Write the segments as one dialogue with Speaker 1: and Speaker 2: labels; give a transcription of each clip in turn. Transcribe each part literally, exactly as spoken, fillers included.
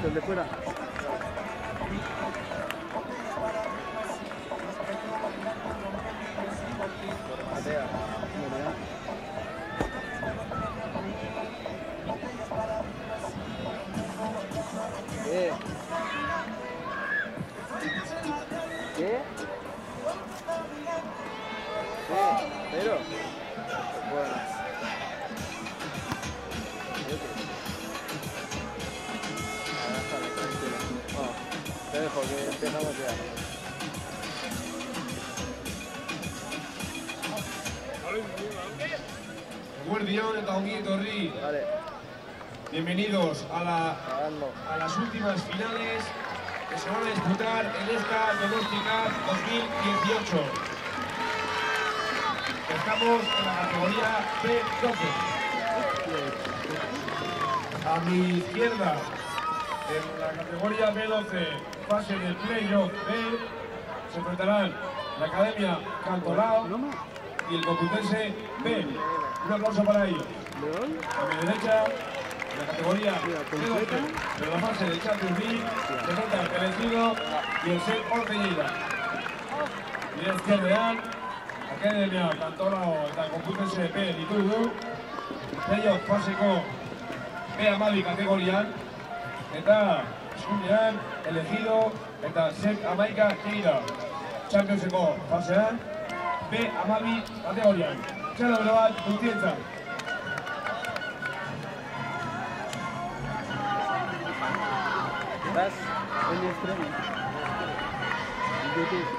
Speaker 1: Este, el de fuera. Matea. ¿Qué? ¿Qué? ¿Qué? ¿Pero? Bueno. Te dejo que empezamos ya.
Speaker 2: Guardián eta ongi etorri.
Speaker 1: Vale.
Speaker 2: Bienvenidos a, la, a las últimas finales que se van a disputar en esta Doméstica dos mil dieciocho. Estamos en la categoría B doce. A mi izquierda, en la categoría B doce, fase del playoff B, se enfrentarán la Academia Cantolao y el Complutense B. Un aplauso para ellos. A mi derecha, en la categoría B doce, de la fase del Champions League, se enfrentan el Elegido y el Set Orteñeira. Y a izquierdean, Academia Cantolao eta Complutense B ditugu, playoff faseko B hamabi kategorian, eta eskunean, Elegido eta Set hamaika Lleida. Championseko fasean, B hamabi kategorian. Txalo bero bat, guztientzat.
Speaker 1: Vas en el estreno. YouTube.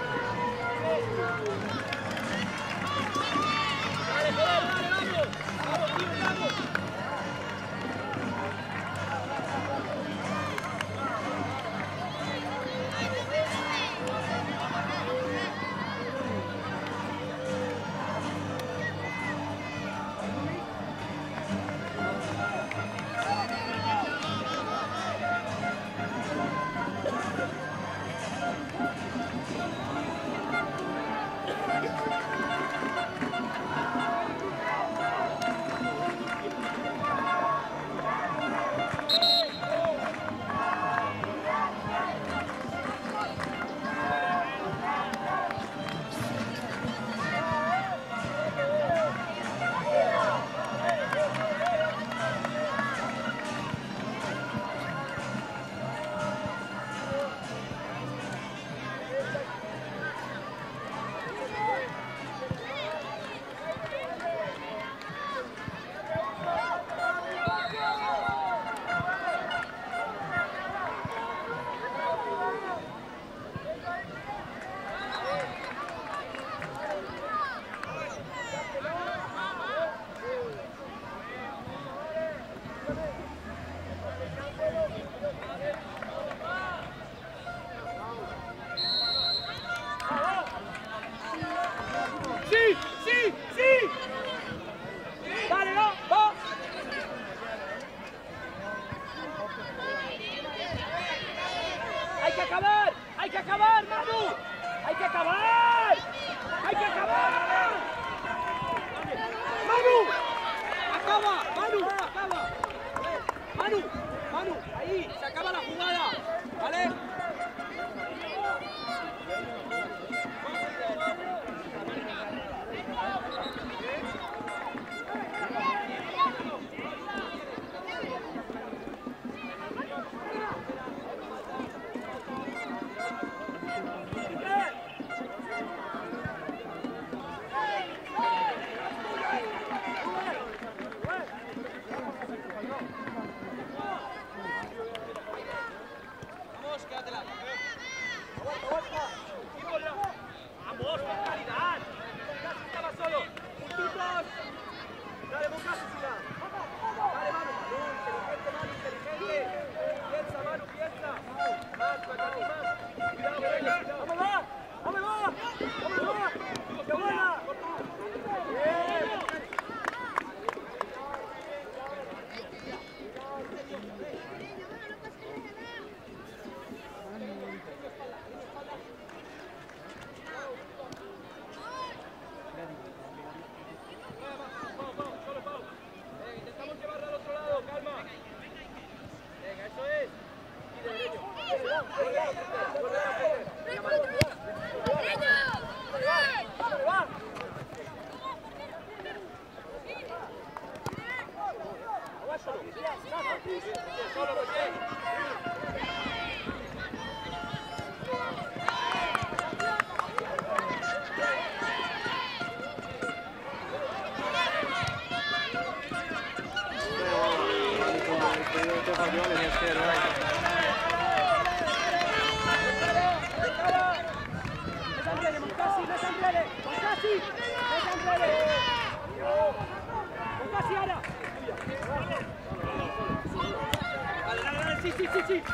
Speaker 3: Sí, sí, sí, sí.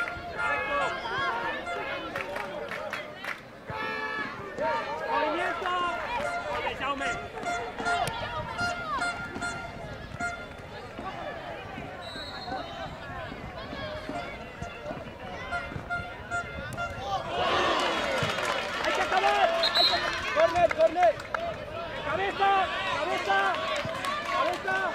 Speaker 3: Movimiento. Oye, Jaume. Hay que acabar. Hay que... Corner, corner. Cabeza, cabeza, cabeza.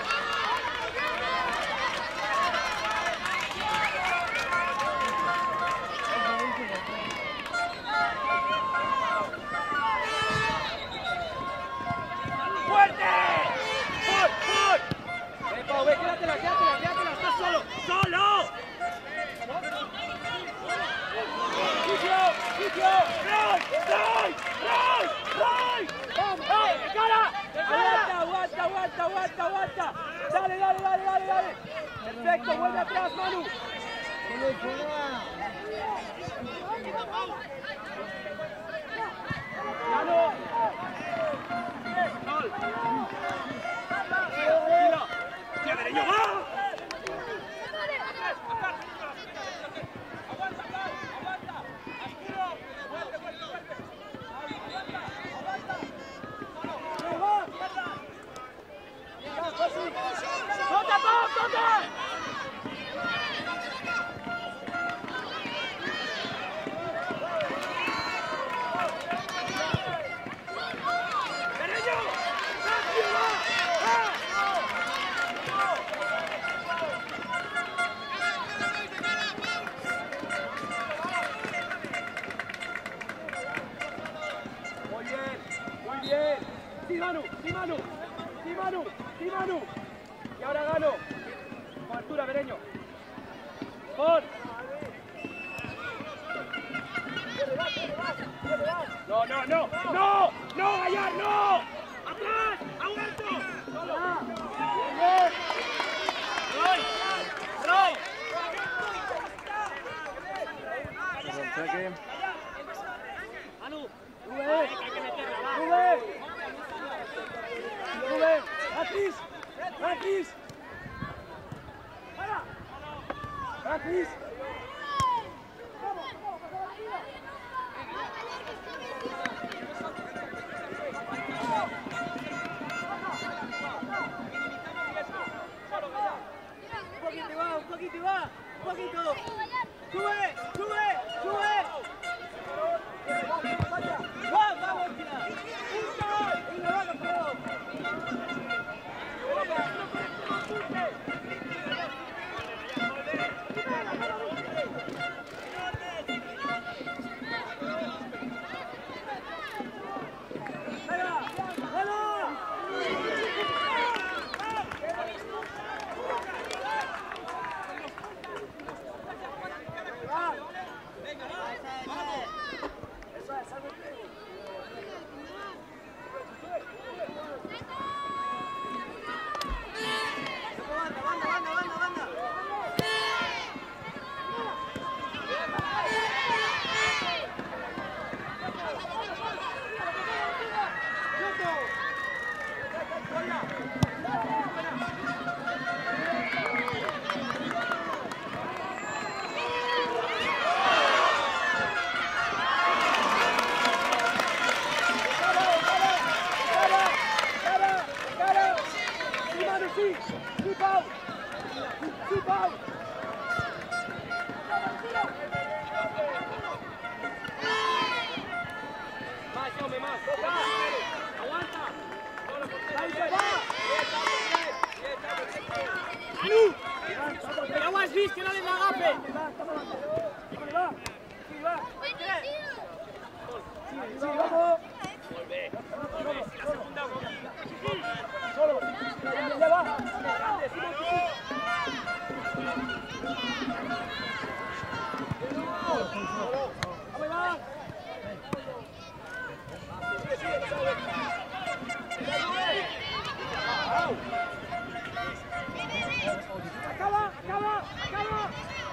Speaker 3: Aguanta, aguanta, aguanta, aguanta. Dale, dale, dale, dale, dale. Perfecto, vuelve atrás, Manu. Manu. Gol. Tranquilo. ¡Qué derecho va! Muy bien, muy bien. Sí, Manu, sí, Manu, sí, Manu, sí, Manu. Y ahora Gano. Con altura, Bereño. Con. No, no, no, no, no, Gallar, no. Atrás, a Huerto. Bien. Roy, Roy. Manu, Rubén, Rubén, Rubén, Matis, Matis. Matis. Un poquito va, un poquito va, un poquito. Sube, sube, sube. ¡Vamos, vamos, tira! ¡Punto! ¡Y le va a los dedos! Acaba, acaba, acaba.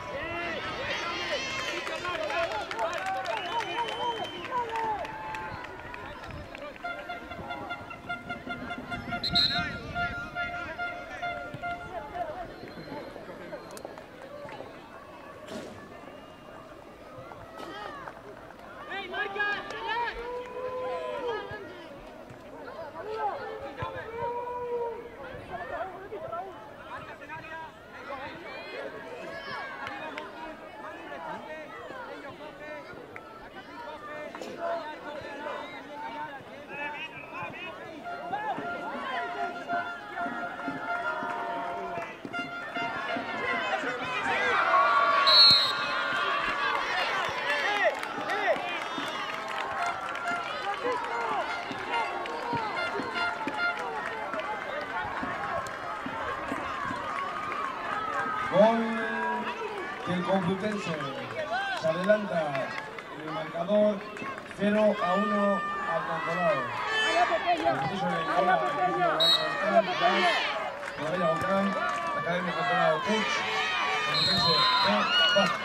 Speaker 2: Gol del Complutense. Se adelanta en el marcador cero a uno al Cantolao. Todavía Volcán, Academia Cantolao Puig, Complutense B, Baja.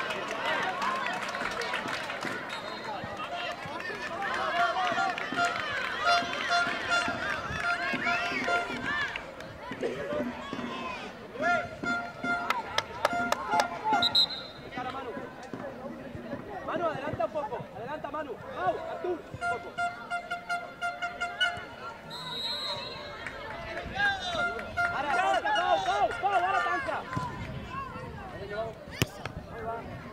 Speaker 3: Manu, adelanta un poco, adelanta Manu. Mau, Artur, un poco. Ahora, tanca, Pau, Pau, Pau, ahora tanca. Ahí va.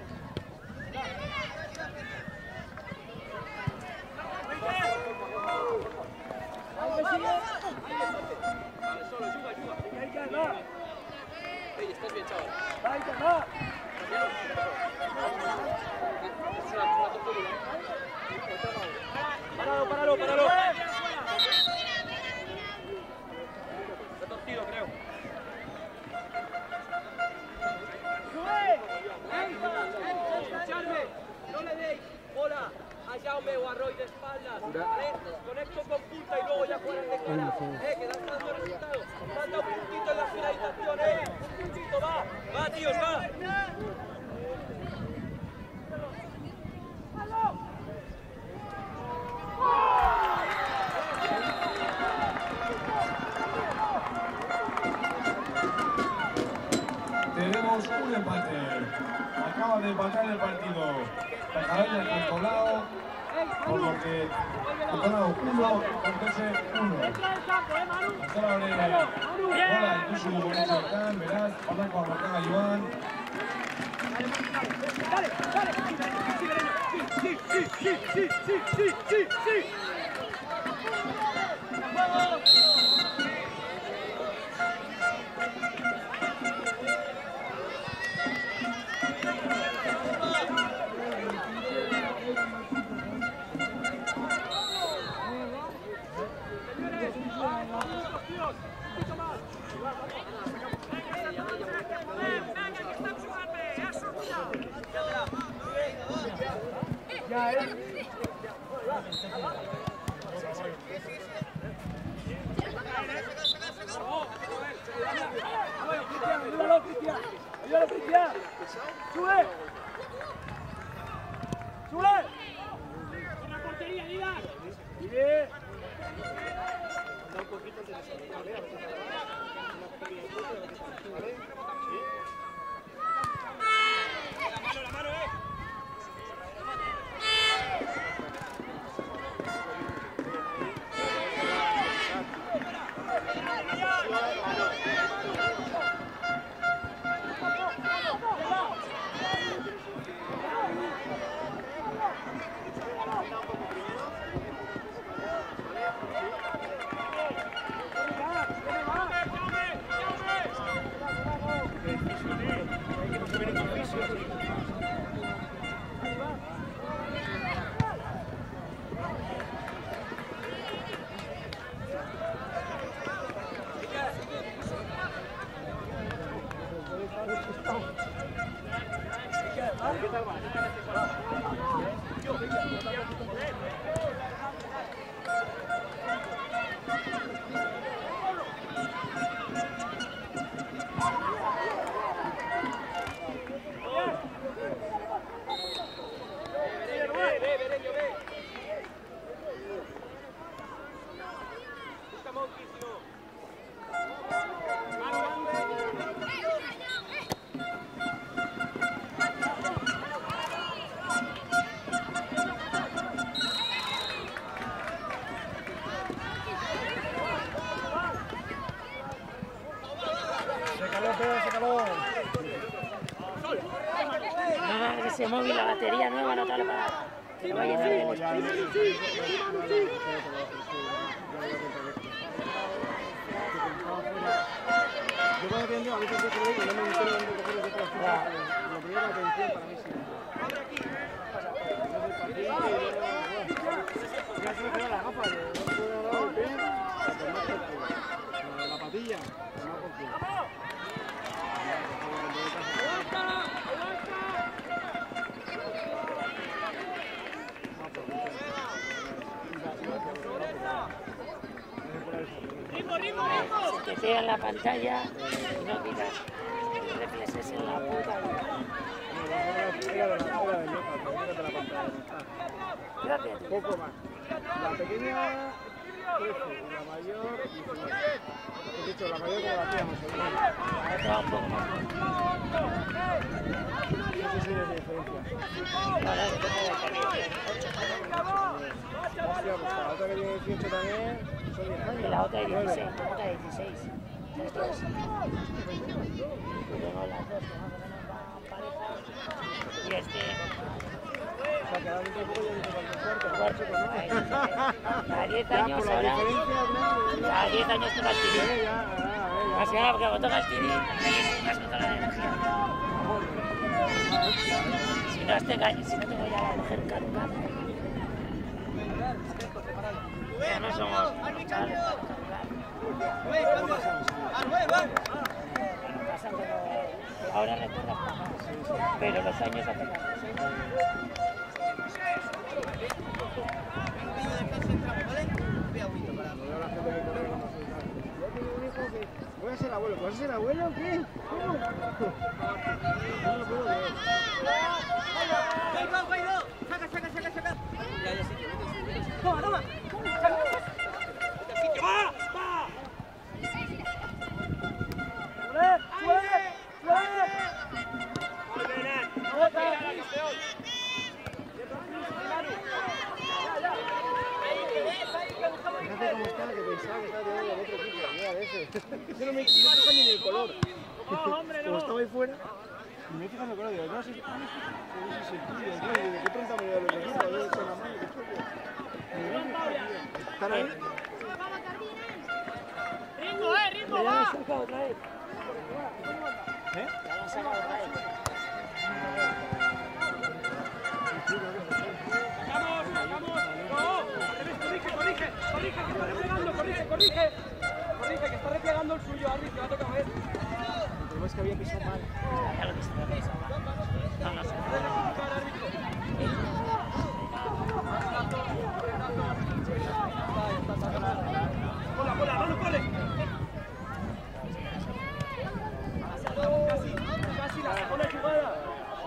Speaker 3: Ahí sigue. Vale, solo, ayuda, ayuda. Ahí que va. Ey, estás bien, chaval. Ahí que va. Paralo, paralo, paralo. Está torcido, creo. Escuchadme, no le deis bola a Jaume o a Roy de espaldas. ¿Vale? Conecto con punta y luego ya juegan de cara. Eh, que dan dando resultados. Manda un puntito en la finalización, eh. Un puntito, va. Va, tíos, va.
Speaker 2: Tenemos un empate. Acaba de empatar el partido. La Academia Cantolao, por lo que Cantolao uno, Complutense uno. Cantolao le bola ikusi dugu horretan, beraz, horreko arrokaga joan.
Speaker 3: Dale, dale, sí, sí, sí, sí, sí, sí, sí, sí. Ya, eh. Ayúdalo, Cristian. Ayúdalo, Cristian. Sube. Sube. Una portería, Liga. Bien. Anda un poquito de la mano, la mano, eh.
Speaker 4: ese móvil, la batería nueva, no te lo pagas. Que lo va a llenar de los
Speaker 1: Yo cuando tiendo a veces yo creo que no me entero dónde coger los otros cosas. Lo primero que atención para mí sí. Ya se me queda la gafa, de no puedo dar el pie, la patilla, no por qué.
Speaker 4: Se te pega en la pantalla y no miras reflexes en la puta. Gracias.
Speaker 1: Poco más. La pequeña, trece, y la mayor, diecinueve. He dicho, la mayor como la hacíamos.
Speaker 4: Otra un poco más.
Speaker 1: No sé si hay diferencia.
Speaker 4: Vale, tengo
Speaker 1: Hostia, pues la otra que tiene dieciocho también son diez años.
Speaker 4: y la otra de dieciséis, la otra de dieciséis. Las dos. Tengo las dos, tengo que tener pareja. Y este.
Speaker 1: O sea, que ahora dentro de poco ya dice cuánto fuerte,
Speaker 4: Cuarto,
Speaker 1: cuarto, ¿no?
Speaker 4: ahí, sí. Cada diez
Speaker 1: Ya,
Speaker 4: años
Speaker 1: por la
Speaker 4: ahora.
Speaker 1: diferencia, ¿no?
Speaker 4: Cada diez años toca el
Speaker 1: Ya,
Speaker 4: tirín.
Speaker 1: ya, ya,
Speaker 4: Más que nada porque cuando toca el tirín, ahí vas con toda la energía. Si no, este gallo, si no tengo ya la mujer caducada. Ya no somos. Pasa que lo- ahora recuerdas más, pero los años hacen las cosas.
Speaker 1: Voy a ser abuelo. ¿Vas a ser abuelo o qué? ¿Cómo? No lo puedo creer.
Speaker 3: Saca, saca, saca, saca. Ya, ya, sí. Toma, toma. Saca. ¡Va! ¡Va! ¡Suele! ¡Suele! ¡Suele!
Speaker 1: Fíjate cómo está, que pensaba que estaba tirando del otro equipo. Mira, de ese. Yo no me fijo ni en el color. Como estaba ahí fuera, y me fijo en el color. Digo, no, si... Ah, no, si es el tuyo, tío. Y digo, ¿qué treinta me da los equipos? Yo con la mano, qué chulo. ¿Están ahí?
Speaker 3: ¡Ritmo, eh! ¡Ritmo,
Speaker 4: Ya lo han
Speaker 3: va!
Speaker 4: sacado otra vez.
Speaker 1: ¿Eh?
Speaker 4: Ya lo han sacado otra vez.
Speaker 3: ¡Sacamos, sacamos! ¡No! ¡Al revés, corrige, corrige! ¡Corrige, que está replegando! ¡Corrige, corrige! ¡Corrige, que está replegando el suyo, árbitro! ¡Va a tocar ver!
Speaker 1: El problema es que había pisado mal.
Speaker 4: Ya lo he visto, ya lo he visto. No, no sé.
Speaker 3: ¡Cola, cola! ¡Mano, cole! Casi, casi la segunda jugada.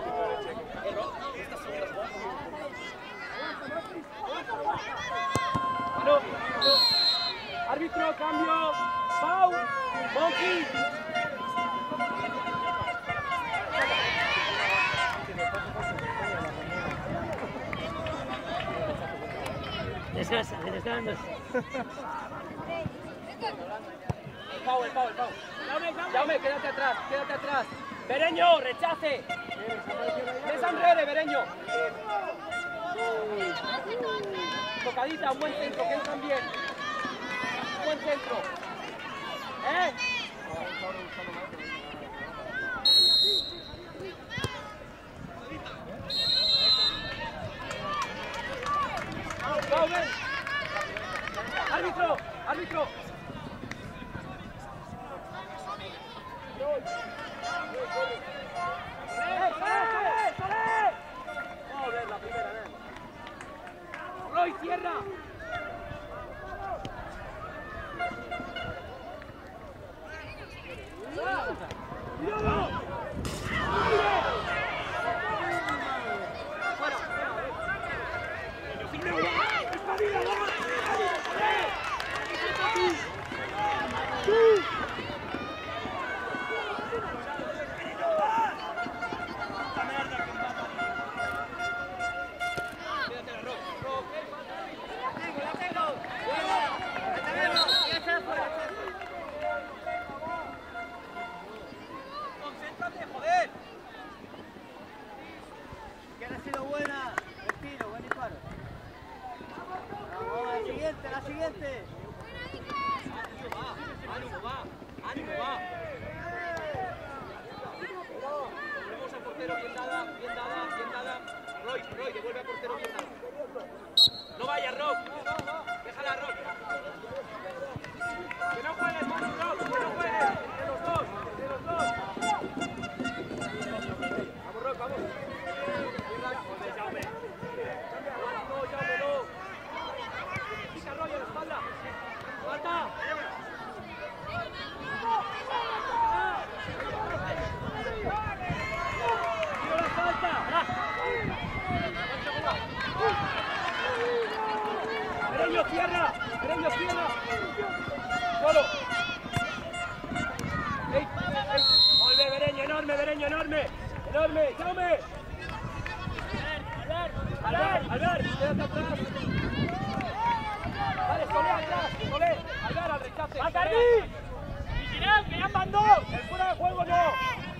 Speaker 3: Mano, mano. Árbitro, cambio. Pau. Bonki.
Speaker 4: Descansa, que te está dando.
Speaker 3: Pau, el Pau, el Pau. Jaume, quédate atrás, quédate atrás. Bereño, rechace. Desanrere, Bereño. Tocadita, un buen centro, que entran bien. Un buen centro. ¿Eh? Pau, ven. Árbitro, árbitro. Joder, la primera, ¿eh? Roy, cierra. ¡Cuidado! Roy, devuelve a portero pisado. No vayas, Rob. Déjala, Rob. Que no juegues, Manu, Rob. Que no juegues. De los dos. De los dos. Vamos, Rob, vamos. Joder, Jaume. No, Jaume, no. Pica Roy a la espalda. ¡Falta! ¡Tiro la falta! ¡Bereño, cierra! ¡Bereño, cierra! ¡Solo! ¡Ey! ¡Ey! ¡Volve, Bereño! ¡Enorme, Bereño, enorme! ¡Enorme! ¡Jaume! ¡Albert! ¡Albert! ¡Quédate atrás! ¡Vale, Solé atrás! ¡Solé! ¡Albert, al rechace! ¡Bacardí! ¡Vigilad, que ya mandó! ¡El fuera de juego no!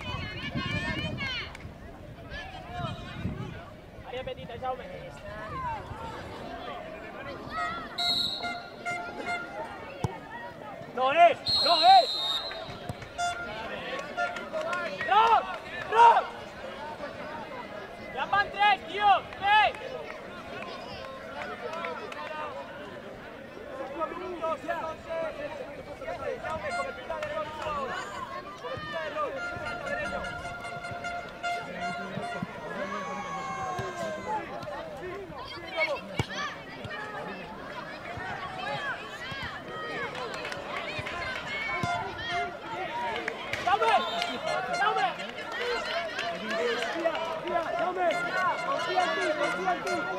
Speaker 3: Área petita, Jaume. ¡No es! ¡No es! ¡No! ¡No! ¡Ya van tres, tío! ¡Tres! ¡Cinco minutos, ya! Jaume, cobertura de Rob. Cobertura de Rob. Salta derecho. ¡Jaume! ¡Jaume! ¡Confía! ¡Confía! ¡Jaume! ¡Confía en ti! ¡Confía en ti!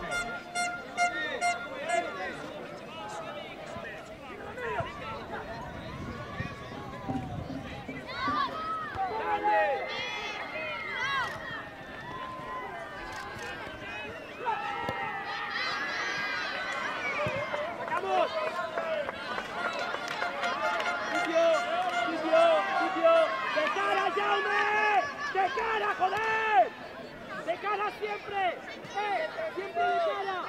Speaker 3: ¡Sacamos! ¡Sitio! ¡Sitio! ¡Sitio! ¡De cara, Jaume! ¡De cara, joder! ¡De cara siempre! ¡Eh! ¡Siempre de cara!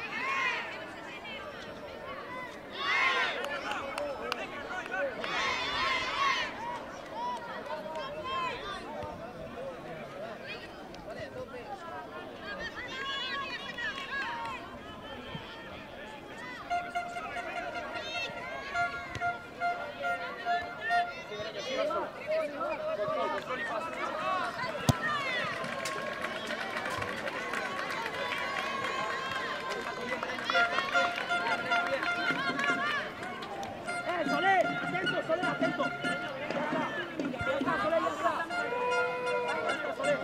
Speaker 3: ¡Eh, Solé! ¡Atento, Solé, atento! ¡Ya está, Solé, ya está! ¡Ya está, Solé!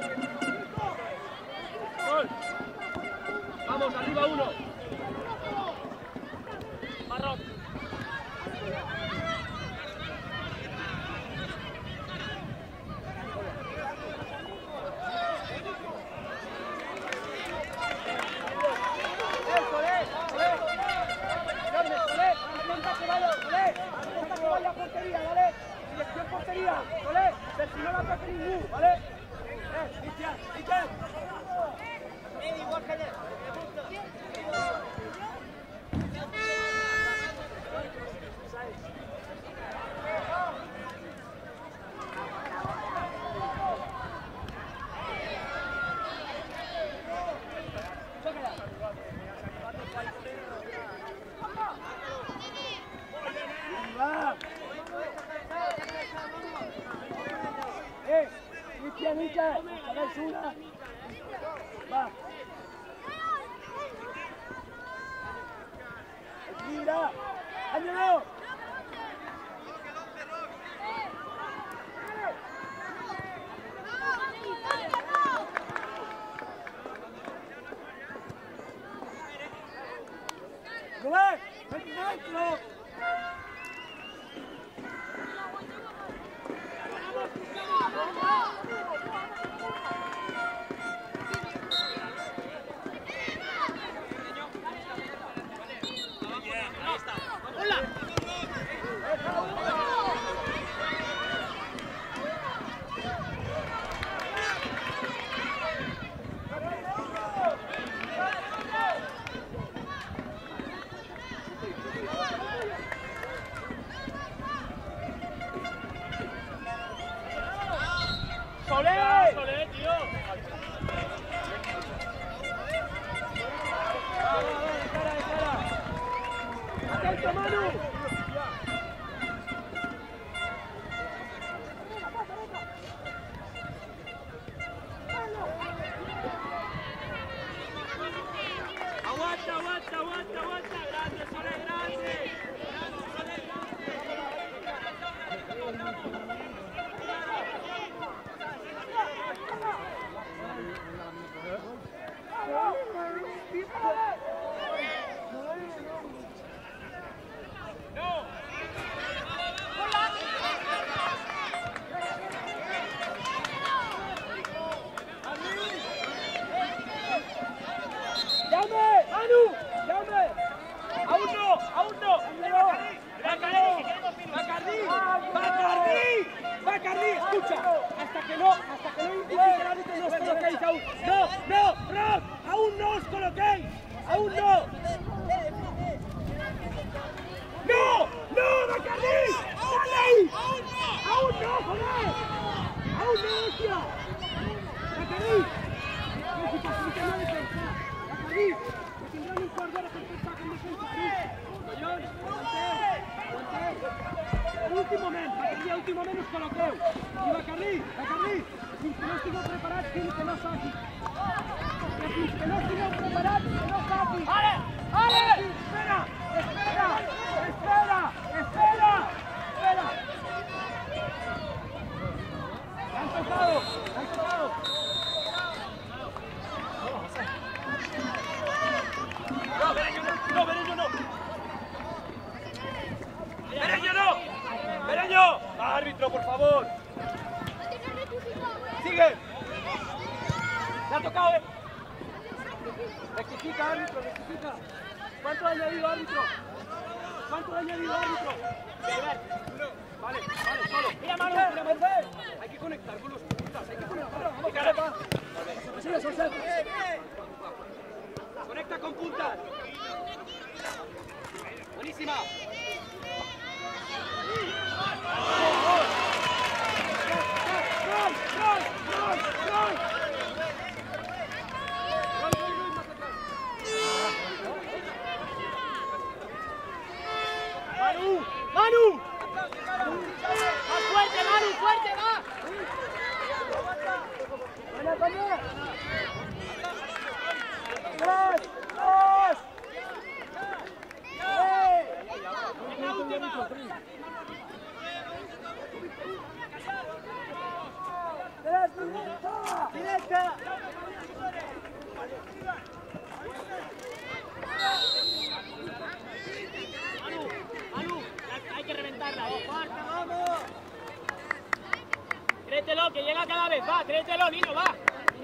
Speaker 3: ¡Gol! ¡Vamos, arriba uno! ¡Marrón! ¡Vaya portería, ¿vale? Dirección portería, ¿vale? Pero si no la toque ningún, ¿vale? ¡Eh, Cristian! ¡Cristian! ¡Eh, igual que ayer! ¡Eh! ¡Cristian, Cristian! ¡Sacáis una! ¡Va! ¡Mira! ¡Ángelo! ¡Rubén! ¡Vente dentro! ¡Solé! ¡Solé, tío! ¡Aún no! ¡No! ¡No, Bacardi! ¡Dale ahí! ¡Aún no, joder! ¡Aún no, hostia! ¡Bacardi! ¡Que facilita no defensa! ¡Bacardi! ¡Que tendrán un jugador a defensa con defensa! ¡Collón! ¡Aguante! El últim moment! Bacardi, el últim moment us col·loqueu! I Bacardi! Bacardi! Fins que no estigueu preparats, fins que no saqui! Que fins que no estigueu preparats, que no saqui! Ale! Ale! Espera! Espera! Espera! Espera! Espera! ¡Han tocado! ¡Han tocado! ¡No, Bereño no! ¡No, Bereño no! ¡Bereño no! ¡Bereño! ¡Árbitro, por favor! ¡Sigue! ¡Le ha tocado, eh! Rectifica, árbitro, rectifica. ¿Cuánto ha añadido, árbitro? ¿Cuánto ha añadido, árbitro? Vale, vale, solo. ¡Mira, Manu! ¡Mira, Mercedes! Hay que conectar con los puntas, hay que conectar. ¡Vamos, Carepa! ¡Sigue, Solset! ¡Conecta con puntas! ¡Buenísima! ¡Gol! ¡Gol! ¡Gol! ¡Gol! ¡Manu! ¡Manu! ¡Más fuerte, Manu! ¡Fuerte, va! ¡Vaya, vaya! ¡Tres! ¡Dos! ¡Tres! ¡La última! ¡Tres minutos! ¡Directa! Manu, Manu, hay que reventarla, eh. ¡Marca, vamos! Créetelo, que llega cada vez, va, créetelo, Nino, va.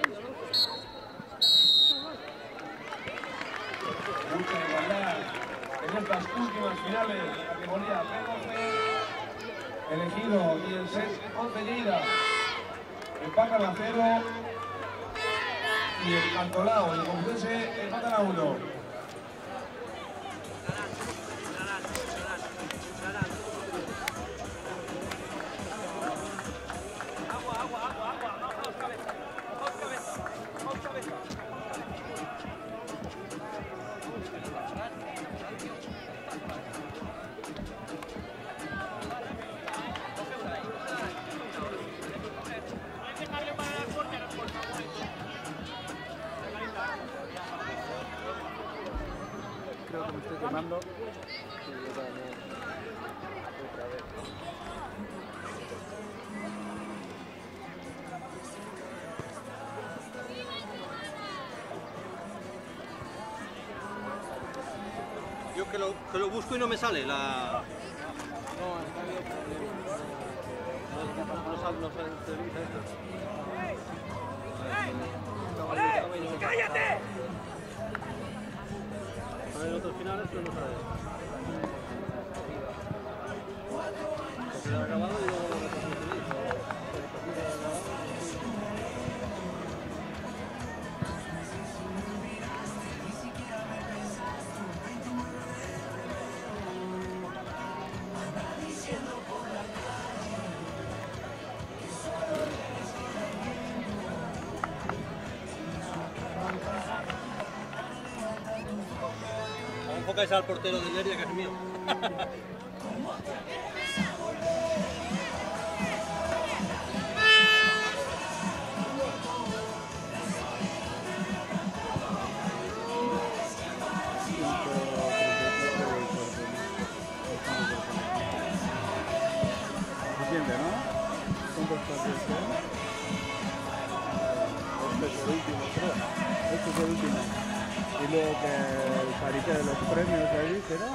Speaker 2: Mucha igualdad en estas últimas finales de la categoría P doce. Elegido y el set once Lleida empatan a cero y el Cantolao y el Complutense empatan a uno.
Speaker 1: Creo que me estoy quemando.
Speaker 5: Yo que lo, que lo busco y no me sale la...
Speaker 1: No, está bien. No sale, no sale en televisa esto.
Speaker 3: ¡Cállate!
Speaker 1: En otros finales, pero no sale. Se lo ha acabado y luego lo repasamos en televisa.
Speaker 5: Enfocáis al portero de Leria, que es mío.
Speaker 1: Suficiente, ¿no? Son dos partidos, ¿eh? Este es el último, creo. Este es el último. Y luego que el parité de los premios ahí será.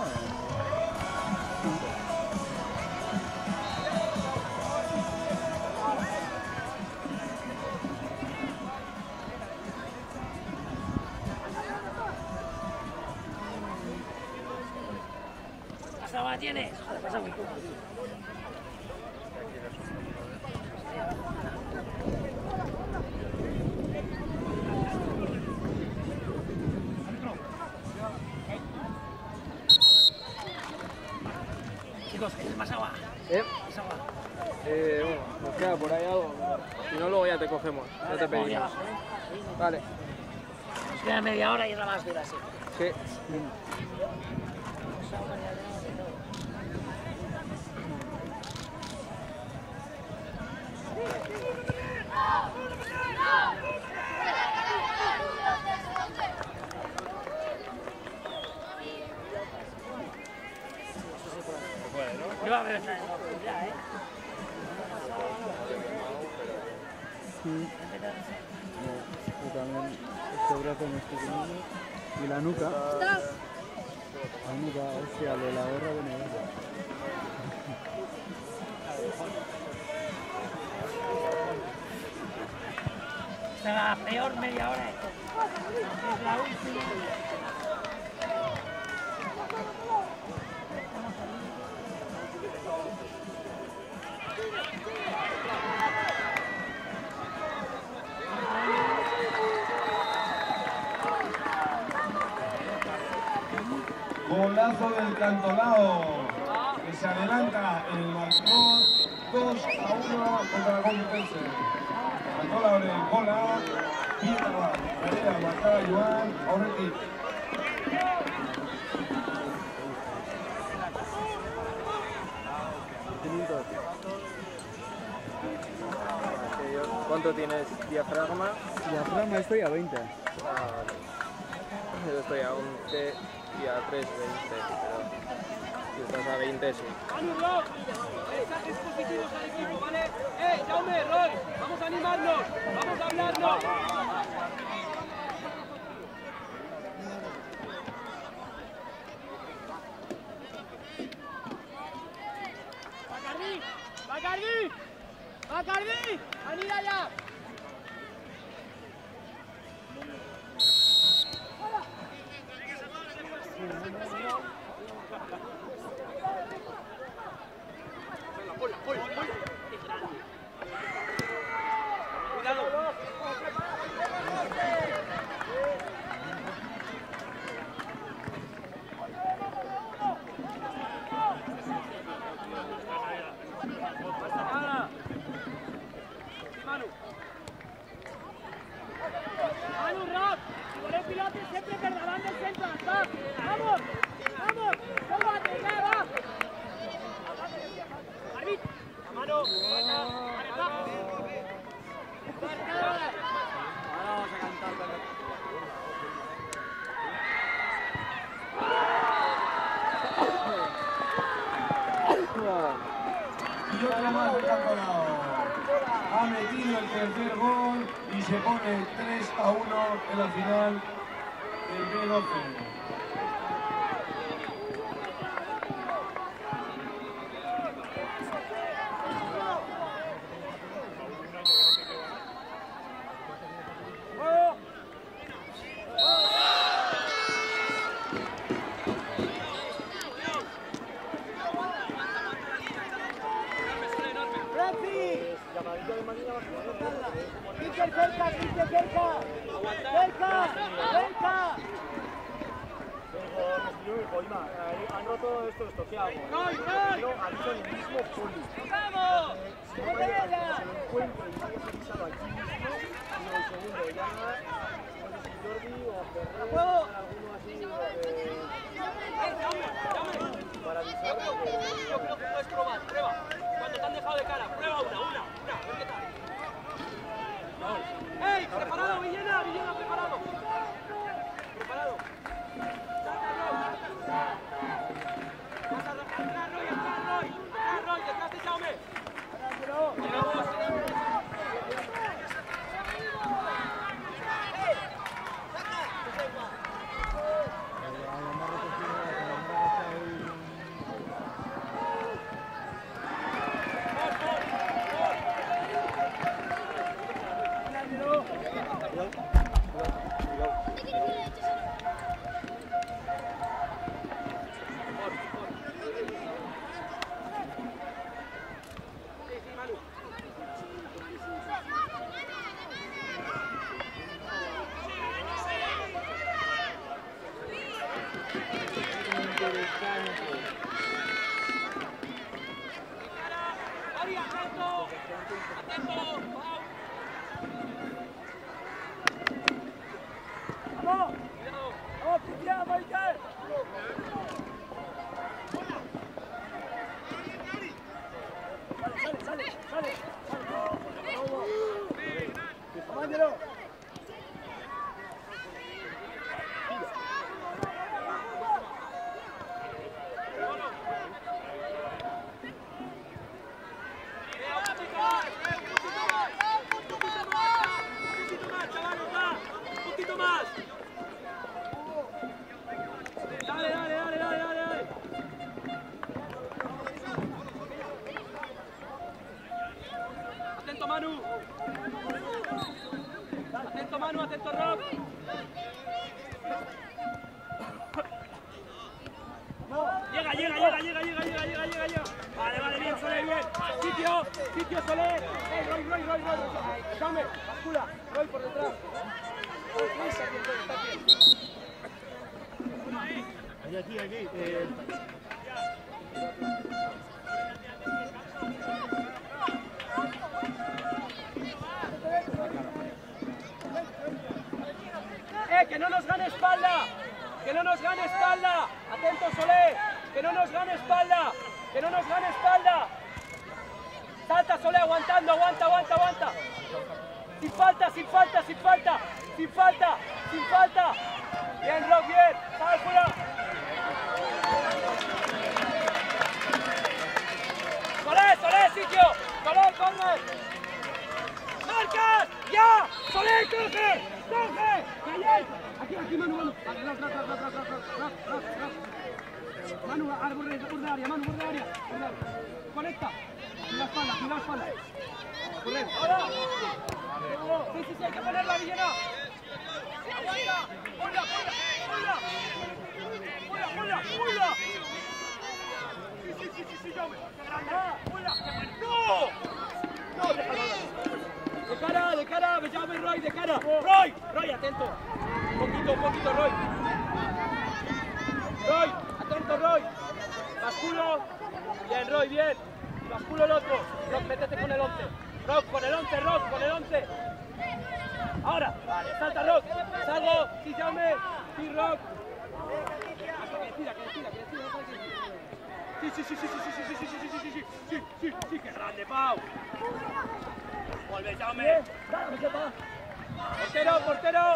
Speaker 4: ¿Hasta ahora tienes? Joder, pasa muy poco.
Speaker 3: Eh, bueno, nos queda por ahí algo. Si no, luego ya te cogemos. Ya te pedimos. Vale.
Speaker 4: Nos queda media hora y es la más dura, sí.
Speaker 3: Sí.
Speaker 4: No va a haber nada ya, ¿eh?
Speaker 1: Sí. Yo también este brazo me estoy poniendo. Y la nuca. La nuca, hostia, lo de la gorra de negra.
Speaker 4: Esta es la peor media hora de todo. Es la última.
Speaker 2: Golazo del Cantolao, que se adelanta en el marcador dos a uno contra la Complutense. Cantolao en el bola, Piedra, Pereira, marcada Joan, Aureti.
Speaker 3: ¿Cuánto tienes diafragma?
Speaker 1: Diafragma estoy a veinte.
Speaker 3: Ah, vale. Yo estoy a once y a tres, veinte, pero si estás a veinte, sí.
Speaker 6: ¡Manu, Rob! Mensajes positivos al equipo, ¿vale? ¡Eh, Jaume, Roy! ¡Vamos a animarnos! ¡Vamos a hablarnos! ¡Bacardi! ¡Bacardi! ¡Bacardi! ¡Anida ya! Manu. Manu, Rob. Si voleu pilotes sempre per davant del centre. Va. Vamos. Vamos. Tómate, ya, va. Arbit. La mano. Marca. Marca. Marca. Ahora vamos a cantar.
Speaker 2: Y otra más de Cantolao. Ha metido el tercer gol y se pone tres a uno en la final del B doce.
Speaker 6: Mikel, cerca, Mikel, cerca. Cerca, cerca.
Speaker 1: Han roto esto estoqueado.
Speaker 6: ¡Roy, Roy!
Speaker 1: Han hecho el mismo poli.
Speaker 6: ¡Vamos!
Speaker 1: Se lo encuentro y no se pisado aquí mismo. Y el segundo ya no es Jordi o Ferrer, alguno así para avisar.
Speaker 6: Yo creo que puedes probar, prueba. Cuando te han dejado de cara, prueba una, una, una, a ver qué tal. ¡Ey! ¡Preparado, Villena! ¡Villena, preparado! ¡Preparado! ¡Vas a atrás, Roy! ¡Atrás, Roy! ¡Atrás, Roy! ¡Detrás de Jaume! ¡Llegamos!
Speaker 3: atento Manu. Atento Manu, atento Rob. Llega, llega, llega, llega, llega, llega, llega, llega, llega. Vale, vale, bien, Soler, bien. Sitio, sitio, Soler. Eh, Roy, Roy, Roy, Roy. Dame, bascula, Roy por detrás.
Speaker 1: Aquí, aquí, aquí. Eh...
Speaker 3: ¡Eh, que no nos gane espalda! ¡Que no nos gane espalda! ¡Atento, Soler! ¡Que no nos gane espalda! ¡Que no nos gane espalda! ¡Salta, Soler, aguantando! ¡Aguanta, aguanta, aguanta! ¡Sin falta, sin falta, sin falta! ¡Sin falta, sin falta! ¡Bien, Rock, bien! ¡Sal fuera! ¡Soler, Soler, sitio! ¡Soler, corre! ¡Marcas! ¡Ya! ¡Soler, coge! ¡Coge! ¡Callé! Aquí, aquí, Manu, Manu. Vale, ras, ras, ras, ras, ras, ras, ras, ras, ras. Manu, al borde, borde área, Manu, borde área. Conecta. Y la espalda, y la espalda. Corre. ¡Ahora! Sí, sí, sí, hay que ponerla, Villena. ¡Aguanta! ¡Ponla, ponla! ¡Ponla! ¡Ponla, ponla, ponla! Sí, sí, sí, sí, sí, Jaume. ¡Qué grande! ¡Ponla! ¡No! ¡No, déjalo! De cara, de cara, me llamo Roy, de cara. Roy, Roy, atento. Un poquito, un poquito, Roy. Roy, atento, Roy. Basculo. Bien, Roy, bien. Basculo el otro. Rock, métete con el once. Rock, con el once, Rock, con el once. Ahora, vale, salta, Rock. Salgo, sí, llame. Sí, Rock. Que decida, que decida, que decida. Sí, sí, sí, sí, sí, sí, sí, sí, sí, sí, sí, sí, sí, sí, sí, sí, qué grande, Pau. Vuelve, Jaume. Portero, portero.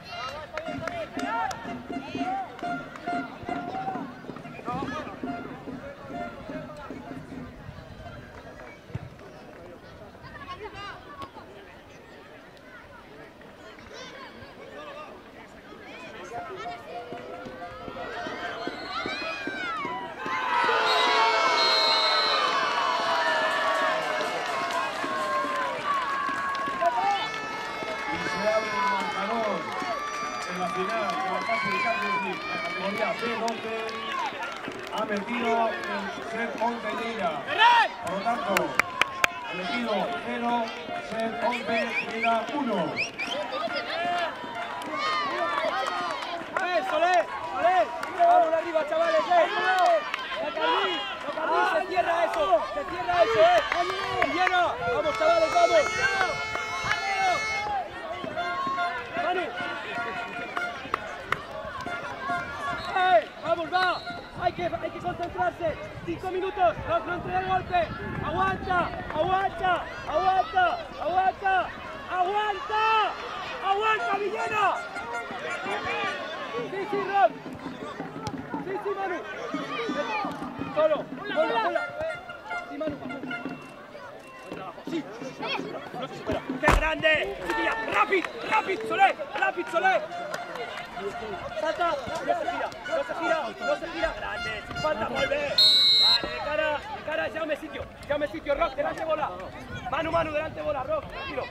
Speaker 2: Ha metido el set once Lleida. Por lo tanto, ha metido cero, set once Lleida uno.
Speaker 3: ¡Eh, Soler! ¡Soler! ¡Vamos arriba, chavales! ¡Eh! ¡La Carmín! ¡La Carmín! ¡Se cierra eso! ¡Se cierra eso, eh! ¡Villena! ¡Vamos, chavales, vamos! ¡Manu! ¡Eh! ¡Vamos, va! Hay que, hay que concentrarse. Cinco minutos. No, no entre el golpe. Aguanta, aguanta, aguanta, aguanta, aguanta, aguanta, Villena. Sí, sí, Rob. Sí, sí, Manu. Solo. Ponla, ponla. Sí, Manu. Buen trabajo. Sí. No se supera. ¡Qué grande! Chiquilla, rápido, rápido, Soler, rápido, Soler. Salta, no se gira, no se gira, no se gira, grande, sin falta, vuelve. Vale, de cara, de cara, llame sitio, llame sitio, Rock, delante bola. Manu, Manu, delante bola, Rock, tranquilo.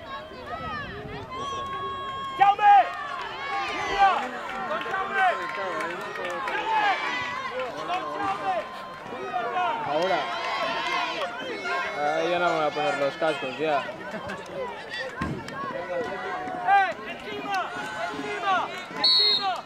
Speaker 3: ¡Llame! ¡Mira! ¡Con Llame! ¡Llame! ¡Con Llame!
Speaker 7: Ahora. Ahí ya no me voy a poner los cascos, ya.
Speaker 3: ¡Eh! ¡Encima! ¡Encima! ¡Encima!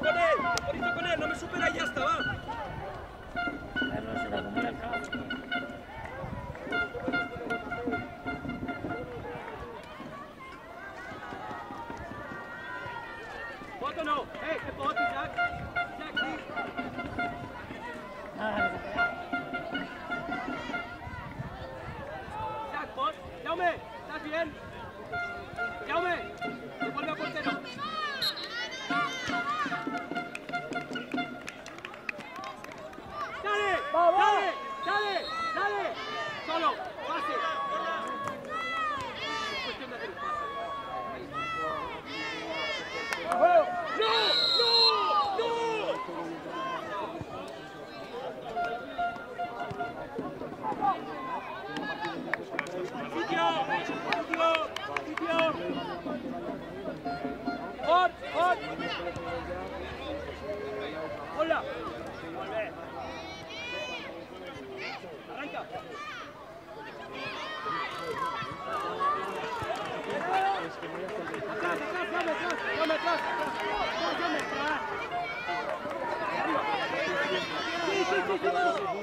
Speaker 3: con él, temporito con él, no me supera y ya está, va.
Speaker 4: Claro, se le acumula el caos.
Speaker 3: Foto no, eh, que foto, Jack. Jack, sí.
Speaker 4: No, no, no.
Speaker 3: Jack, vos, Jaume, ¿estás bien? Jaume, devuelve al portero. ¡Dale! ¡Dale! ¡Dale! ¡Dale! ¡Solo! ¡Pase! Es cuestión de hacer un pase. ¡No! ¡No! ¡No! ¡Sitio! ¡Sitio! ¡Sitio! ¡Hot! ¡Hot! ¡Hola! ¡Volver! ¡Arranca! ¡Atrás, atrás, dame atrás! ¡Dame atrás! ¡Atrás, dame atrás! ¡Sí, sí, sí, sí!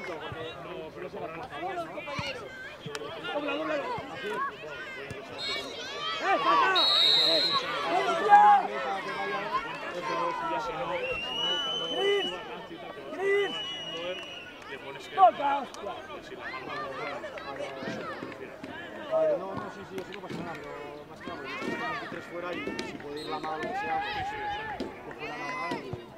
Speaker 3: ¡Dobla, dobla! ¡Eh, falta! ¡Vamos ya! ¡Cris! ¡Cris! ¡Toca, hostia!
Speaker 1: Vale, no, no, sí, sí, eso no pasa nada, pero más que nada, porque estamos tres fuera y si puede ir la mano o lo que sea, pues fuera la mano y...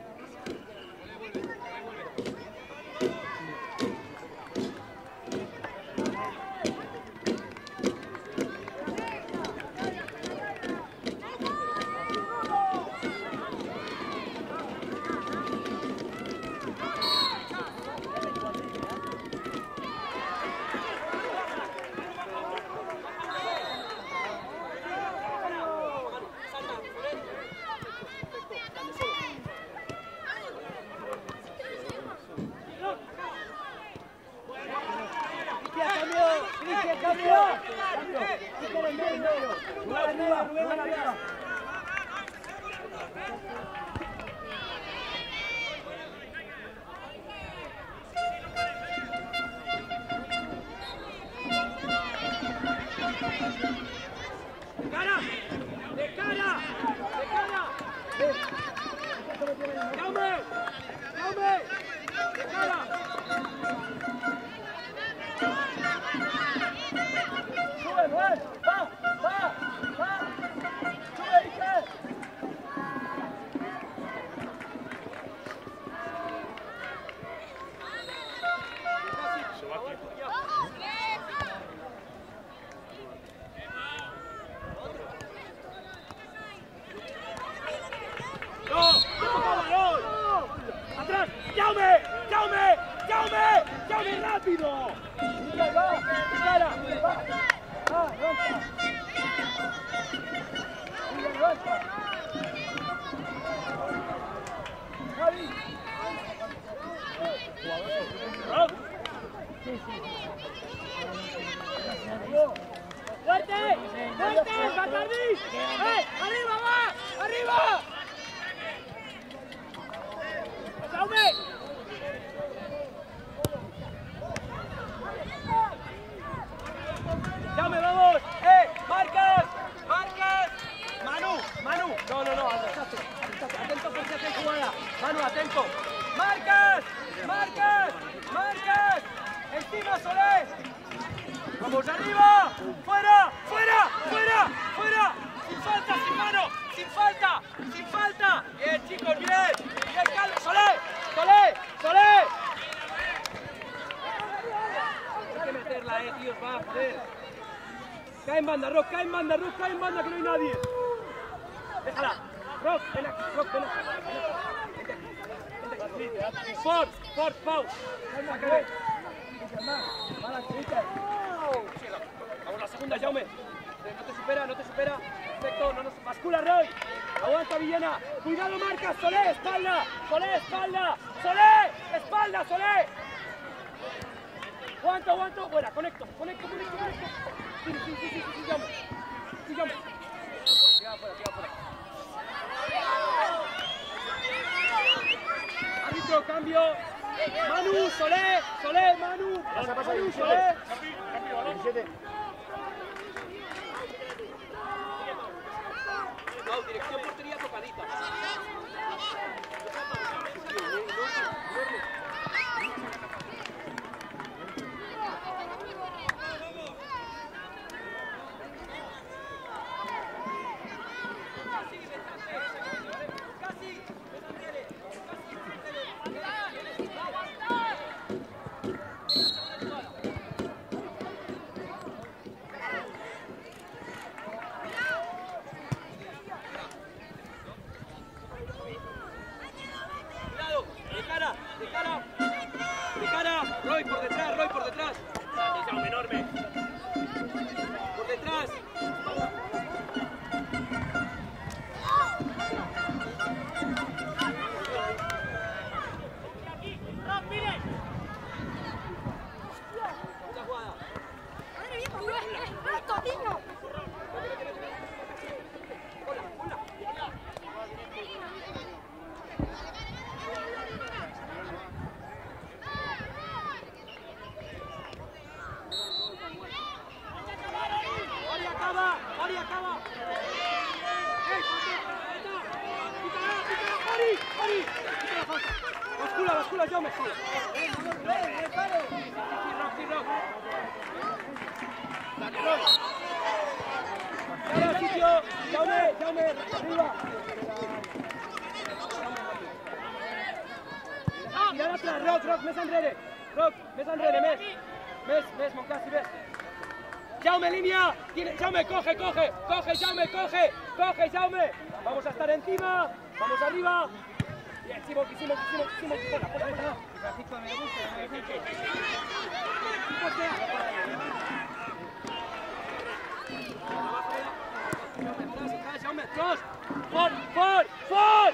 Speaker 6: ¡Fuerte! ¡Fuerte! ¡Bacardí! ¡Eh! ¡Arriba, va! ¡Arriba! ¡Jaume! ¡Jaume, vamos! ¡Eh! ¡Marcas! ¡Marcas! ¡Manu! ¡Manu! No, no, no, adelante, atento porque hace jugada. Manu, atento. ¡Marcas! ¡Marcas! ¡Marcas! ¡Encima, Solé! ¡Vamos arriba! ¡Fuera! ¡Fuera! ¡Fuera! ¡Fuera! ¡Sin falta, sin mano! ¡Sin falta! ¡Sin falta! ¡Bien, chicos, bien! ¡Bien, Carlos! ¡Solé! ¡Solé! ¡Solé! Hay que meterla, eh, tíos, va, joder. Cae en banda, Rock, cae en banda, Rock, cae en banda, que no hay nadie. Déjala. Rock, ven aquí, Rock, ven aquí. Vente aquí, vente aquí. Ford, Ford, Pau. Sácale. Vamos la segunda, Jaume. No te supera, no te supera. Perfecto, no nos bascula, Roy. Aguanta, Villena. Cuidado, marca. Solé, espalda. Solé, espalda. Solé, espalda, Solé. Aguanta, aguanta. Buena, conecto, conecto, conecto, conecto. Sí, sí, sí, sí, sí, sí, Jaume. Sí, Jaume. Queda fuera, queda fuera. Solé, Manu.
Speaker 1: Pasa, pasa,
Speaker 6: Manu,
Speaker 1: diecisiete.
Speaker 6: Solé.
Speaker 1: diecisiete.
Speaker 6: No, dirección portería tocadita. Roy por detrás, Roy por detrás. Jaume, enorme. Por detrás. Mucha jugada. Bascula, bascula, yo me jodo. Dale sitio, Jaume, Jaume, arriba. Tira atrás, Roc, Roc, més enrere. Roc, més enrere, més. Més, més, Moncasi, més. Jaume, línea. Jaume, coge, coge, coge, Jaume, coge, coge, Jaume. Vamos a estar encima, vamos arriba. Bien, Simón, Simón, Simón, Simón, Simón, por la puerta. Francisco, me gusta, me gusta. Jaume, atrás, for, for, for.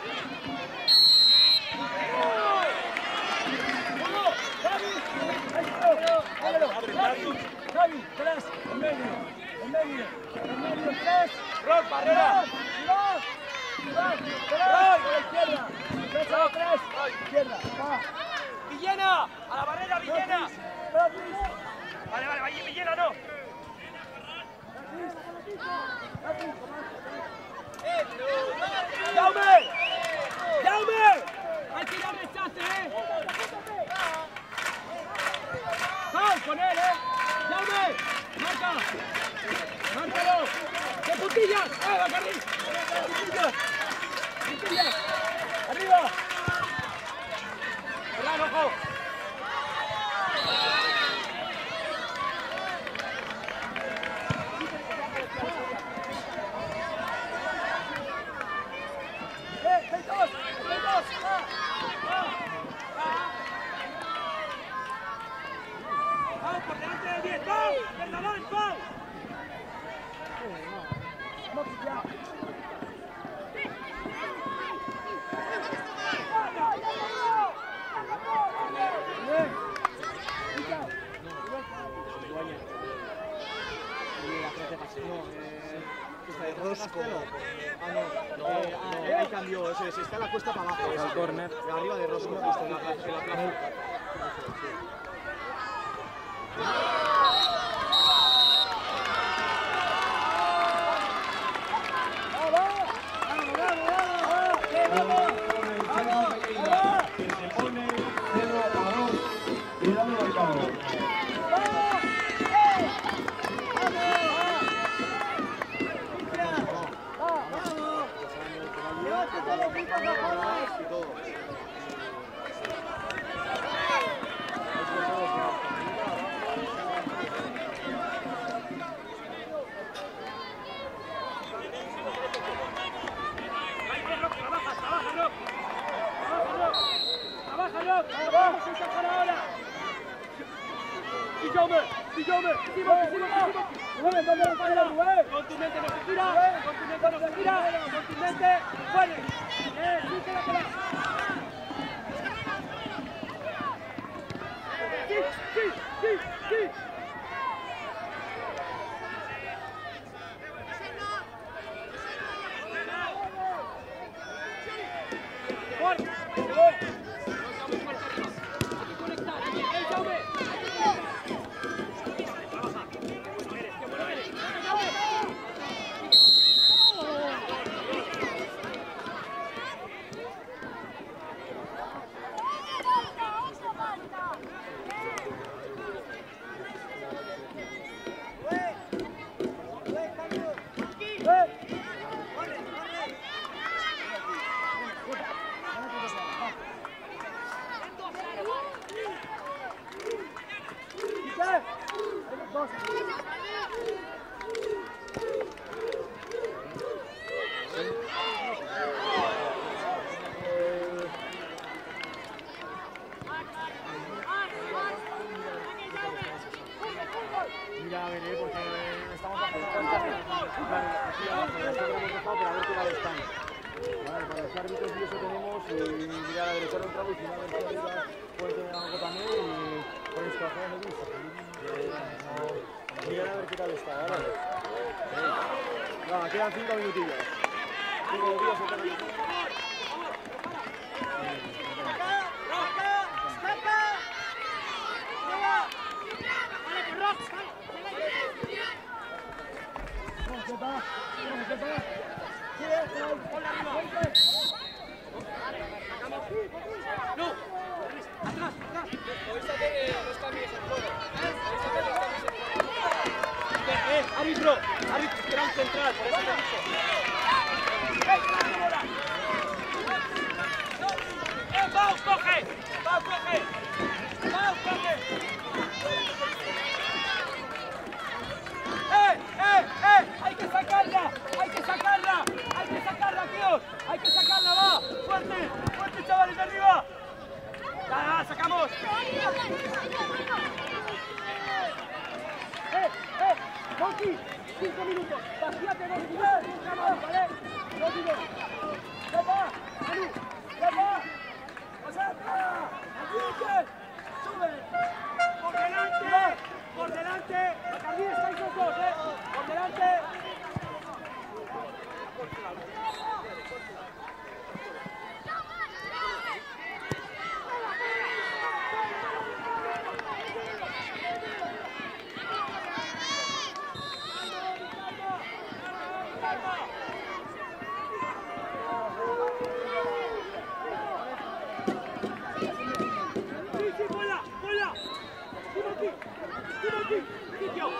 Speaker 6: Javi, tres, en medio, en medio, en medio, tres. Roc, barrera. Dos, dos, tres, a la izquierda. Tres, a tres, izquierda. Va. Villena, a la barrera, Villena. Vale, vale, vale, Villena no. ¡Jaume! ¡Jaume! Hay que ir al rechace, eh. ¡Foul con él, eh! ¡Jaume! ¡Marca! ¡Márcalo! ¡De puntillas! ¡Eh, Bacardi! ¡Puntillas! ¡Puntillas! ¡Arriba! ¡Ferran, ojo! ¡Eh, Feitos! ¡Feitos! ¡Ah! ¡Ah! ¡Pau, por delante del diez! ¡Pau! ¡Bernabán, Pau!
Speaker 1: Rosco. Ah, no. No, no. Ahí cambió. Eso es. Está la cuesta para abajo.
Speaker 7: Al córner.
Speaker 1: Arriba de Rosco. En la plaza. En la plaza. Con tu mente no se tira, con tu mente no se tira, con tu mente, fuera. Eh, sí, que la que la. Sí, sí, sí, sí. Fuerte, se voy. Hay que conectar, hay que, ¡eh, Jaume! los árbitros y eso tenemos y mirar a ver cuál un trago y si no a ver si arriba puede tener algo también y por esto a me gusta. Mirar a ver qué tal está, ¿vale? Nada, quedan cinco minutillos. Cinco minutillos o tres.
Speaker 6: ¡No! ¡Atrás, atrás! Podéis hacer los cambios en juego. Podéis hacer los cambios en juego. ¡Eh, árbitro! ¡Árbitro, espera un central! Por eso te he dicho. ¡Eh, Pau, coge! ¡Pau, coge! ¡Pau, coge! ¡Eh, eh, eh! ¡Hay que sacarla! ¡Hay que sacarla! ¡Hay que sacarla, tíos! ¡Hay que sacarla, va! ¡Fuerte! ¡Fuerte, chavales, de arriba! ¡Ya, ya, sacamos! ¡Eh, eh! ¡Monkey! ¡Cinco minutos! ¡Vacíate dos minutos! ¿Vale? ¡Dos minutos! ¡Lepa! ¡Manu! ¡Lepa! ¡Pasata! ¡Aquí! ¡Sube! ¡Por delante! ¡Por delante! ¡Aquí estáis los dos, eh! ¡Por delante! ¡Sí, sí, vuela! ¡Vuela! ¡Timothy! ¡Timothy! ¡Sitio!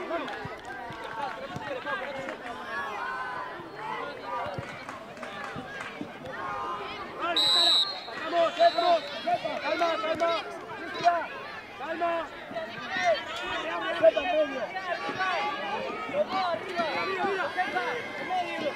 Speaker 6: ¡Vale, cara! ¡Vamos, vamos! ¡Calma, calma! ¡Calma! ¡Calma! ¡Sepa en medio! ¡Arriba, arriba! ¡Sepa! ¡En medio!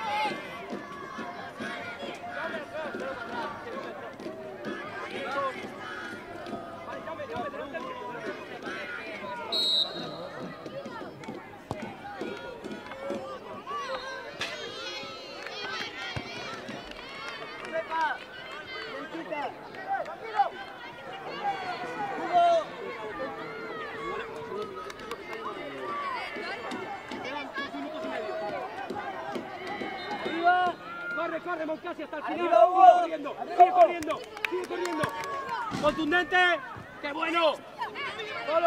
Speaker 6: Corre, corre, Moncasi, hasta el final. Arriba, Hugo. Sigue corriendo, sigue corriendo, sigue corriendo. Contundente, qué bueno. Solo.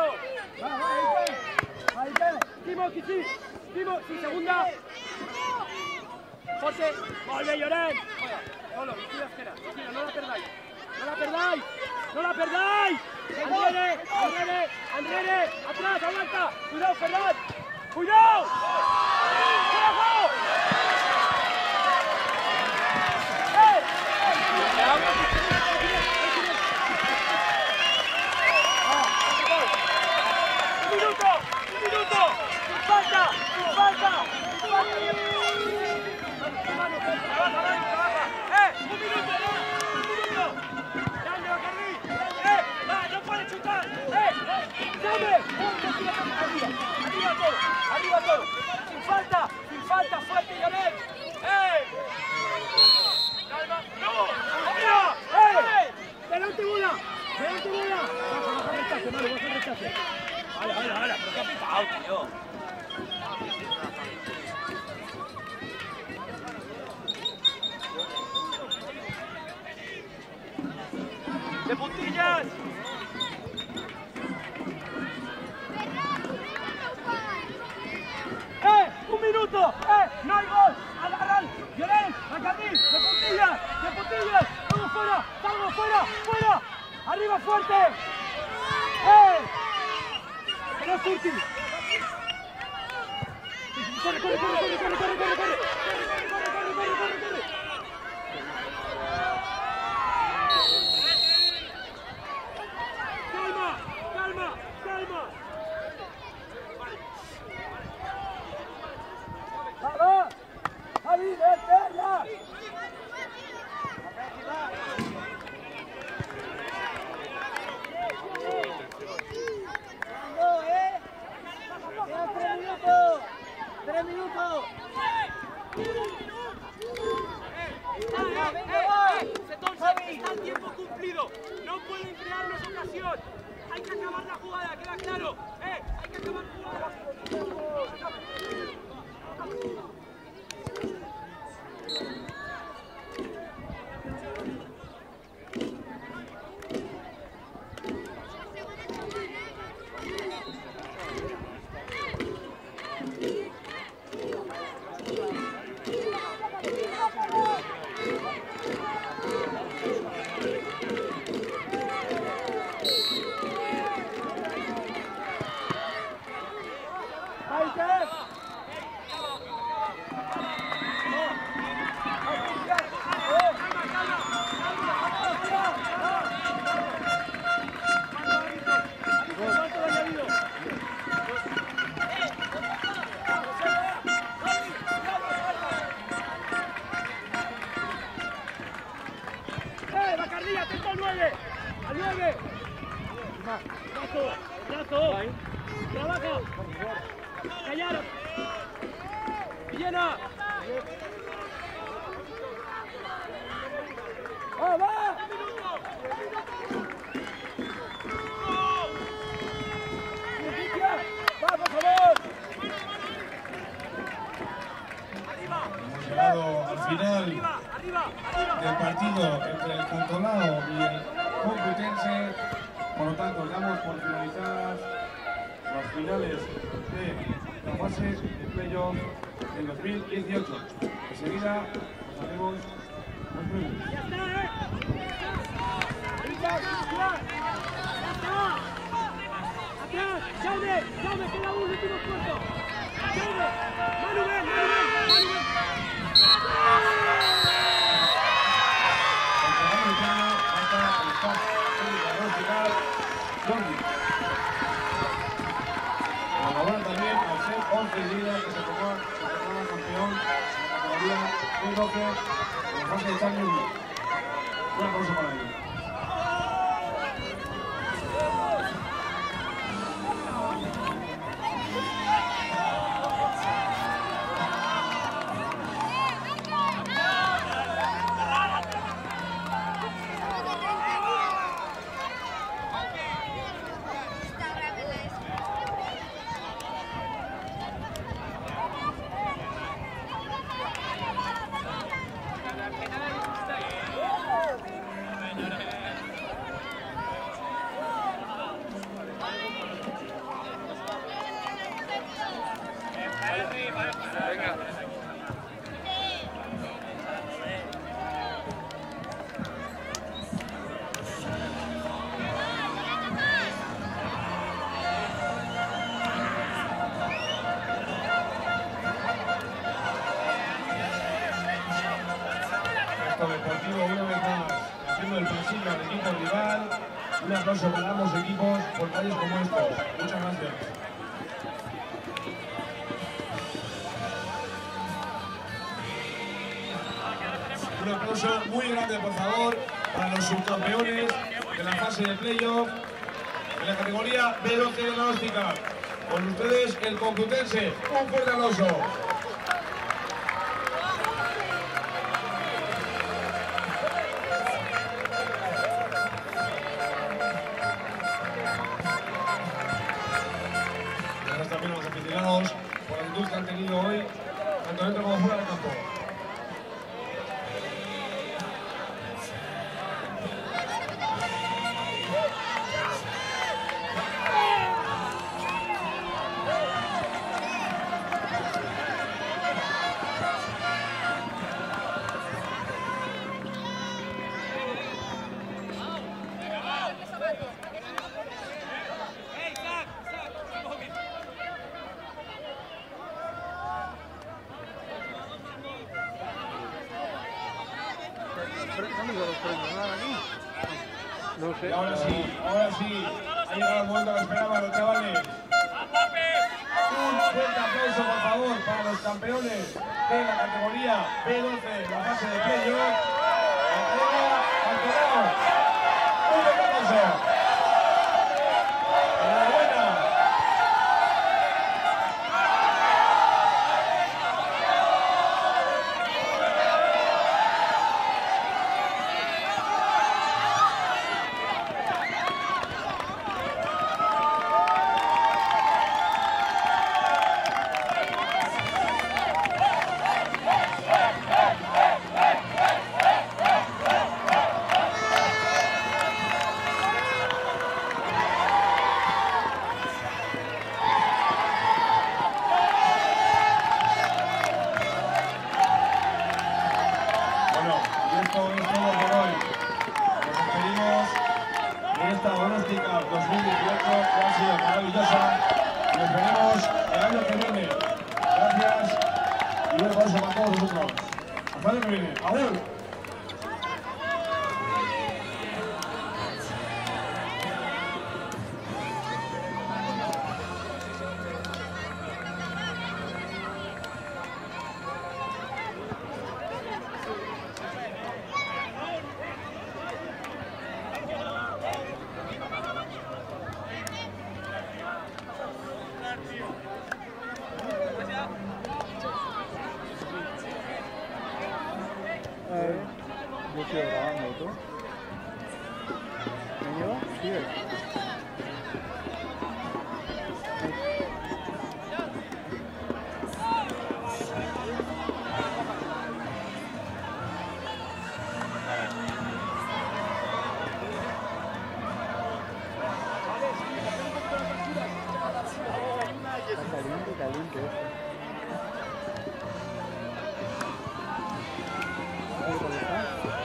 Speaker 6: Ahí está. Timo, sí, sí. Timo, sí, segunda. José, volve, Llorén. Solo, vigila esquina, vigila, no la perdáis. No la perdáis, no la perdáis. Andrere, Andrere, Andrere, atrás, aguanta. Cuidado, Ferran. Cuidado. ¡Cuidado! ¡Un minuto! ¡Un minuto! ¡Sin falta! ¡Sin falta! ¡Sin falta! ¡Eh! ¡Un minuto! ¡Un minuto! ¡Dale, Bacardi! ¡Eh! ¡Va! ¡No puede chutar! ¡Eh! ¡Dame! ¡Arriba! ¡Arriba todo! ¡Arriba todo! ¡Sin falta! ¡Sin falta! ¡Fuerte, Llorén! ¡Eh! ¡Calma! ¡No! ¡Mira! ¡Eh! ¡Delante bola! ¡Delante bola! Baja, baja el rechace, Mario, baja el rechace. ¡Hala, hala, hala! ¿Pero qué ha pitado, tío? ¡De puntillas! ¡Eh! ¡Un minuto! ¡Eh! ¡No hay gol! ¡Agarran! ¡Llorén! ¡Bacardi! ¡De puntillas! ¡De puntillas! ¡Vamos fuera! ¡Salgo fuera! ¡Fuera! ¡Arriba fuerte! ¡Eh! ¡Que no surti! ¡Corre, corre, corre, corre, corre, corre, corre, corre! ¡Corre, corre, corre, corre, corre, corre! ¡Calma! ¡Calma! ¡Calma! ¡Vamos! ¡Javi, detenerla! ¡No, eh! ¡Quedan tres minutos! ¡Tres minutos! Brazo, brazo. Trabaja. Callar. Villena. ¡Va, va! ¡Va, por favor!
Speaker 2: Hemos llegado al final del partido entre el Cantolao y el Complutense. Por lo tanto, damos por finalizadas las finales de la fase de playoff del dos mil dieciocho. Enseguida pasaremos los premios.
Speaker 6: ¡Ya está, eh! ¡Arriba, arriba! ¡Ya está! ¡Atrás! ¡Jaume! ¡Jaume! ¡Queda un último esfuerzo! ¡Jaume! ¡Manu, ven! ¡Manu, ven! ¡Manu, ven!
Speaker 2: Enhorabuena también al ser once líder que se tocó, se tocó campeón en la categoría de doce en la fase de Champions League. Un aplauso para ellos. Deportivo una vez más haciendo el pasillo al equipo rival. Un aplauso para ambos equipos por fallos como estos. Muchas gracias. Un aplauso muy grande, por favor, para los subcampeones de la fase de playoff en la categoría B doce de Donostia. Con ustedes el Complutense. Un fuerte aplauso. También a los aficionados por la actitud que han tenido hoy, tanto dentro como fuera del campo.
Speaker 1: No sé.
Speaker 2: Y ahora sí, ahora sí, ha llegado el momento que esperaban los chavales. Un fuerte aplauso, por favor, para los campeones de la categoría B doce, la fase de playoff. Entrega Cantolao. Un fuerte aplauso. Enhorabuena. Esto es todo por hoy. Nos despedimos de esta Donostia dos mil dieciocho que ha sido maravillosa. Nos veremos el año que viene. Gracias y un aplauso para todos vosotros. Hasta el año que viene. ¡Adiós!
Speaker 1: Eh, yo estoy grabando, ¿tú? ¿Me lleva? Sigue. Está caliente, caliente esto. ¿Sabes dónde está?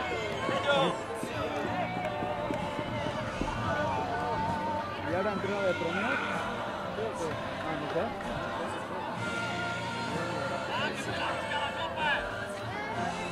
Speaker 1: ¿Y ahora entreno de Premier? Ah, no sé.